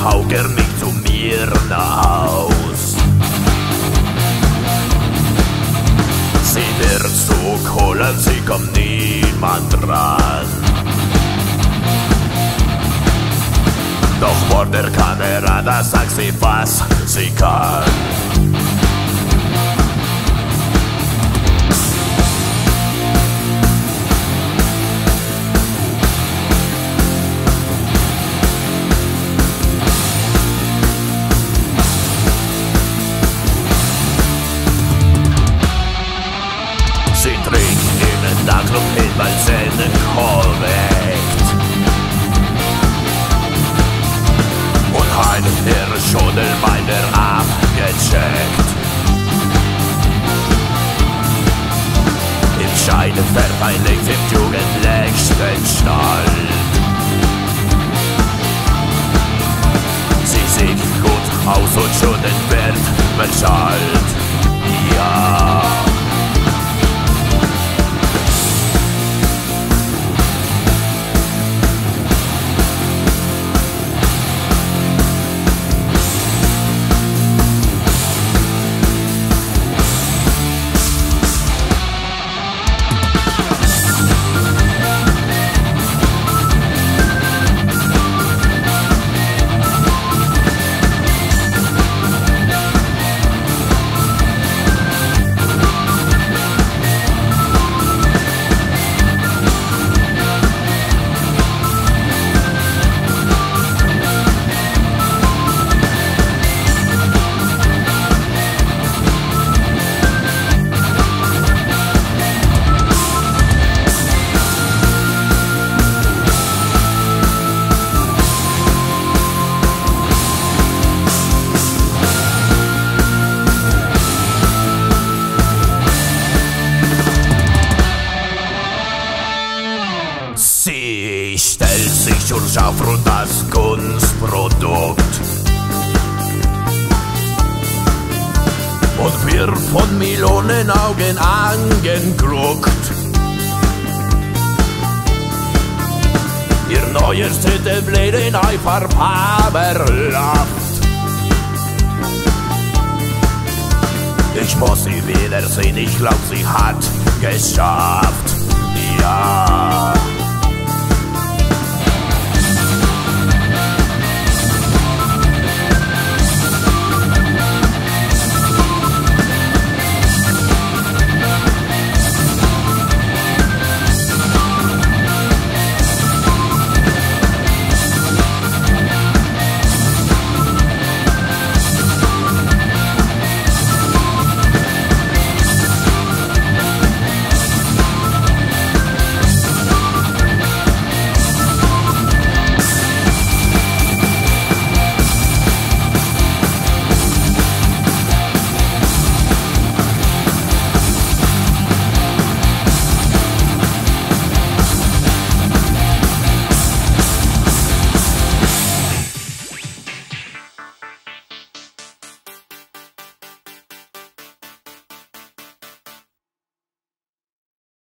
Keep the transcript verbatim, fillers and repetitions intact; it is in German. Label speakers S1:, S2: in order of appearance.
S1: hau gern mich zu mir nach Haus. Sie wird zurückholen, sie kommt niemand ran. Doch vor der Kamera, da sagt sie, was sie kann. Sie trinkt in den Nachtclub hin, weil sie den Call weckt. Und hat ihre Schodelbeine abgecheckt. Im Scheinwerfer liegt im Jugendlichtenstall. Sie sieht gut aus und schon den Wert bezahlt. Ja. Auf und das Kunstprodukt und wird von Millionen Augen angeguckt. Ihr neues Titelbild in einfach verlacht. Ich muss sie wiedersehen, ich glaub, sie hat geschafft. Ja.